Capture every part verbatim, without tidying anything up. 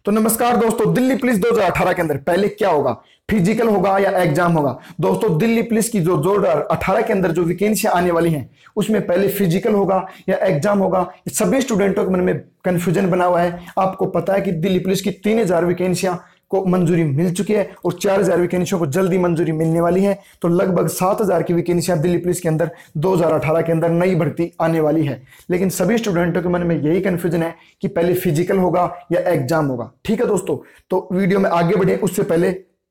तो नमस्कार दोस्तों, दिल्ली पुलिस दो हज़ार अठारह के अंदर पहले क्या होगा, फिजिकल होगा या एग्जाम होगा। दोस्तों दिल्ली पुलिस की जो दो हज़ार अठारह के अंदर जो वैकेंसियां आने वाली हैं उसमें पहले फिजिकल होगा या एग्जाम होगा। सभी स्टूडेंटों के मन में कंफ्यूजन बना हुआ है। आपको पता है कि दिल्ली पुलिस की तीन हजार वैकेंसियां को मंजूरी मिल चुकी है और चार हजार वैकेंसियों को जल्दी मंजूरी मिलने वाली है। तो लगभग सात हजार की वैकेंसियां दिल्ली पुलिस के अंदर दो हज़ार अठारह के अंदर नई भर्ती आने वाली है। लेकिन सभी स्टूडेंटों के मन में यही कंफ्यूजन है कि पहले फिजिकल होगा या एग्जाम होगा। ठीक है दोस्तों, तो वीडियो में आगे बढ़े उससे पहले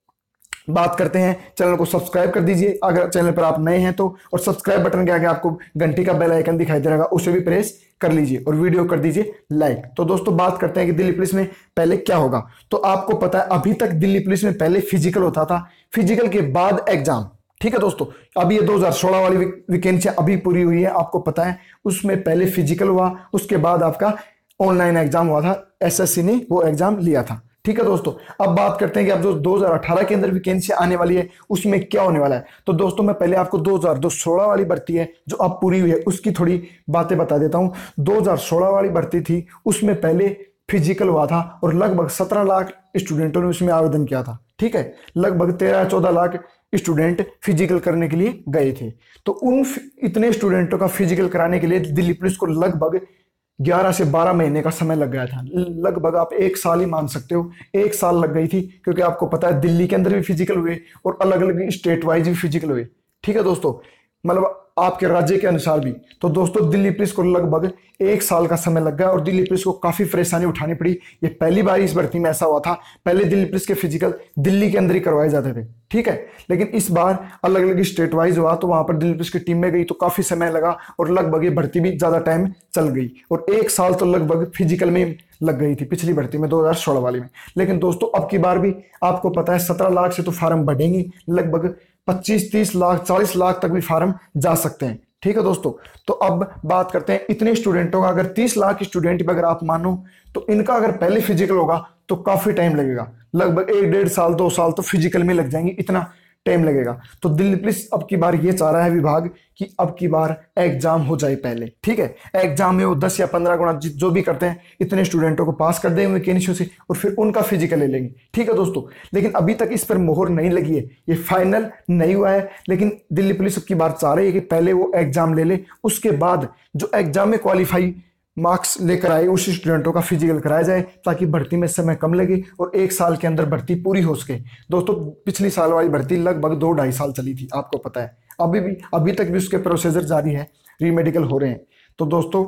बात करते हैं, चैनल को सब्सक्राइब कर दीजिए अगर चैनल पर आप नए हैं तो, और सब्सक्राइब बटन के आगे आपको घंटी का बेल आइकन दिखाई दे रहा है, उसे भी प्रेस कर लीजिए और वीडियो कर दीजिए लाइक। तो दोस्तों बात करते हैं कि दिल्ली पुलिस में पहले क्या होगा। तो आपको पता है अभी तक दिल्ली पुलिस में पहले फिजिकल होता था, फिजिकल के बाद एग्जाम। ठीक है दोस्तों, अब ये दो हज़ार सोलह वाली वैकेंसी अभी पूरी हुई है, आपको पता है उसमें पहले फिजिकल हुआ, उसके बाद आपका ऑनलाइन एग्जाम हुआ था, एसएससी ने वो एग्जाम लिया था। ठीक है दोस्तों, अब बात करते हैं कि अब जो दो हज़ार अठारह के अंदर वैकेंसी आने वाली है उसमें क्या होने वाला है। तो दोस्तों मैं पहले आपको दो हज़ार सोलह वाली भर्ती है जो अब पूरी हुई है उसकी थोड़ी बातें बता देता हूं। दो हज़ार सोलह वाली भर्ती थी, उसमें पहले फिजिकल हुआ था और लगभग सत्रह लाख स्टूडेंटों ने उसमें आवेदन किया था। ठीक है, लगभग तेरह चौदह लाख स्टूडेंट फिजिकल करने के लिए गए थे। तो उन इतने स्टूडेंटों का फिजिकल कराने के लिए दिल्ली पुलिस को लगभग ग्यारह से बारह महीने का समय लग गया था। लगभग आप एक साल ही मान सकते हो, एक साल लग गई थी, क्योंकि आपको पता है दिल्ली के अंदर भी फिजिकल हुए और अलग अलग स्टेट वाइज भी फिजिकल हुए। ठीक है दोस्तों, मतलब आपके राज्य के अनुसार भी। तो दोस्तों दिल्ली पुलिस को लगभग एक साल का समय लग गया और दिल्ली पुलिस को काफी परेशानी उठानी पड़ी। ये पहली बार इस भर्ती में ऐसा हुआ था, पहले दिल्ली पुलिस के फिजिकल दिल्ली के अंदर ही करवाए जाते थे। ठीक है, लेकिन इस बार अलग अलग स्टेट वाइज हुआ तो वहां पर दिल्ली पुलिस की टीम में गई तो काफी समय लगा और लगभग ये भर्ती भी ज्यादा टाइम चल गई और एक साल तो लगभग फिजिकल में लग गई थी पिछली भर्ती में दो हज़ार सोलह वाली में। लेकिन दोस्तों अब की बार भी आपको पता है सत्रह लाख से तो फार्म बढ़ेंगी, लगभग पच्चीस तीस लाख चालीस लाख तक भी फार्म जा सकते हैं। ठीक है दोस्तों, तो अब बात करते हैं इतने स्टूडेंटों का, अगर तीस लाख स्टूडेंट भी अगर आप मानो तो इनका अगर पहले फिजिकल होगा तो काफी टाइम लगेगा, लगभग एक डेढ़ साल दो साल तो फिजिकल में लग जाएंगे, इतना टाइम लगेगा। तो दिल्ली पुलिस अब की बार ये चाह रहा है विभाग कि अब की बार एग्जाम हो जाए पहले। ठीक है, एग्जाम में वो दस या पंद्रह गुना जो भी करते हैं इतने स्टूडेंटों को पास कर देंगे वैकेंसियों से और फिर उनका फिजिकल ले लेंगे। ठीक है दोस्तों, लेकिन अभी तक इस पर मोहर नहीं लगी है, ये फाइनल नहीं हुआ है। लेकिन दिल्ली पुलिस अब की बार चाह रही है कि पहले वो एग्जाम ले ले, उसके बाद जो एग्जाम में क्वालिफाई मार्क्स लेकर आए उस स्टूडेंटों का फिजिकल कराया जाए, ताकि भर्ती में समय कम लगे और एक साल के अंदर भर्ती पूरी हो सके। दोस्तों पिछली साल वाली भर्ती लगभग दो ढाई साल चली थी, आपको पता है, अभी भी अभी तक भी उसके प्रोसीजर जारी है, रीमेडिकल हो रहे हैं। तो दोस्तों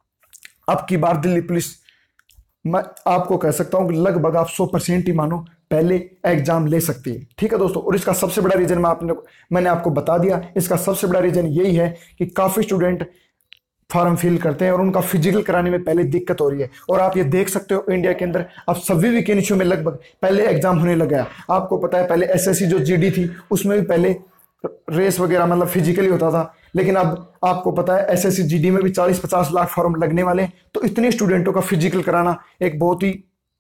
अब की बार दिल्ली पुलिस, मैं आपको कह सकता हूं कि लगभग आप सौ परसेंट ही मानो पहले एग्जाम ले सकती है। ठीक है दोस्तों, और इसका सबसे बड़ा रीजन मैं आपने मैंने आपको बता दिया। इसका सबसे बड़ा रीजन यही है कि काफी स्टूडेंट फॉर्म फिल करते हैं और उनका फिजिकल कराने में पहले दिक्कत हो रही है। और आप ये देख सकते हो इंडिया के अंदर अब सभी वैकेंसियों में लगभग पहले एग्जाम होने लगा है। आपको पता है पहले एसएससी जो जीडी थी उसमें भी पहले रेस वगैरह मतलब फिजिकली होता था, लेकिन अब आपको पता है एसएससी जीडी में भी चालीस पचास लाख फॉर्म लगने वाले हैं। तो इतने स्टूडेंटों का फिजिकल कराना एक बहुत ही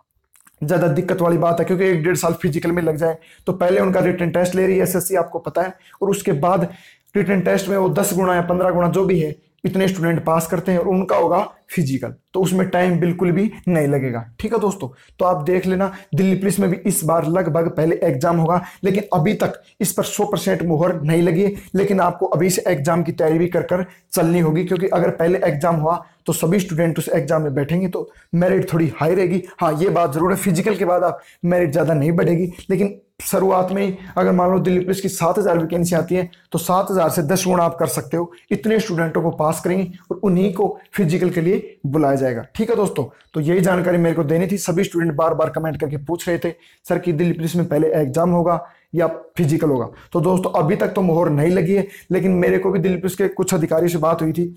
ज्यादा दिक्कत वाली बात है, क्योंकि एक डेढ़ साल फिजिकल में लग जाए तो पहले उनका रिटन टेस्ट ले रही है एसएससी, आपको पता है, और उसके बाद रिटन टेस्ट में वो दस गुना या पंद्रह गुना जो भी है इतने स्टूडेंट पास करते हैं और उनका होगा फिजिकल, तो उसमें टाइम बिल्कुल भी नहीं लगेगा। ठीक है दोस्तों, तो आप देख लेना दिल्ली पुलिस में भी इस बार लगभग पहले एग्जाम होगा, लेकिन अभी तक इस पर सौ परसेंट मुहर नहीं लगी है। लेकिन आपको अभी से एग्जाम की तैयारी भी कर कर चलनी होगी, क्योंकि अगर पहले एग्जाम हुआ तो सभी स्टूडेंट उस एग्जाम में बैठेंगे तो मेरिट थोड़ी हाई रहेगी। हाँ ये बात जरूर है, फिजिकल के बाद आप मेरिट ज्यादा नहीं बढ़ेगी, लेकिन शुरुआत में ही अगर मान लो दिल्ली पुलिस की सात हजार वैकेंसी आती है तो सात हजार से दस गुना आप कर सकते हो, इतने स्टूडेंटों को पास करेंगे और उन्हीं को फिजिकल के लिए बुलाया जाएगा। ठीक है दोस्तों, तो यही जानकारी मेरे को देनी थी। सभी स्टूडेंट बार बार कमेंट करके पूछ रहे थे सर कि दिल्ली पुलिस में पहले एग्जाम होगा या फिजिकल होगा। तो दोस्तों अभी तक तो मोहर नहीं लगी है, लेकिन मेरे को भी दिल्ली पुलिस के कुछ अधिकारियों से बात हुई थी,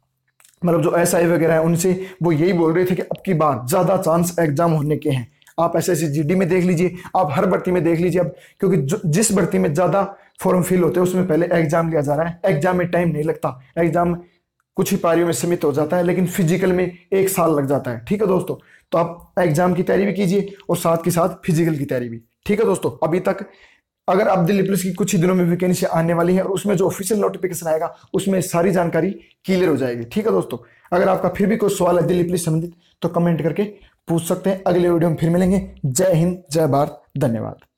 मतलब जो एस आई वगैरह है उनसे, वो यही बोल रहे थे कि अब की बार ज्यादा चांस एग्जाम होने के हैं। आप एसएससी जीडी में देख लीजिए, आप हर भर्ती में देख लीजिए अब, क्योंकि जिस भर्ती में ज्यादा फॉर्म फिल होते हैं उसमें पहले एग्जाम लिया जा रहा है। एग्जाम में टाइम नहीं लगता, एग्जाम कुछ ही पारियों में सीमित हो जाता है, लेकिन फिजिकल में एक साल लग जाता है। ठीक है दोस्तों, तो आप एग्जाम की तैयारी भी कीजिए और साथ के साथ फिजिकल की तैयारी भी। ठीक है दोस्तों, अभी तक अगर आप दिल्ली पुलिस की कुछ ही दिनों में वैकेंसी आने वाली है और उसमें जो ऑफिशियल नोटिफिकेशन आएगा उसमें सारी जानकारी क्लियर हो जाएगी। ठीक है दोस्तों, अगर आपका फिर भी कोई सवाल है दिल्ली पुलिस संबंधित तो कमेंट करके पूछ सकते हैं। अगले वीडियो में फिर मिलेंगे। जय हिंद, जय भारत, धन्यवाद।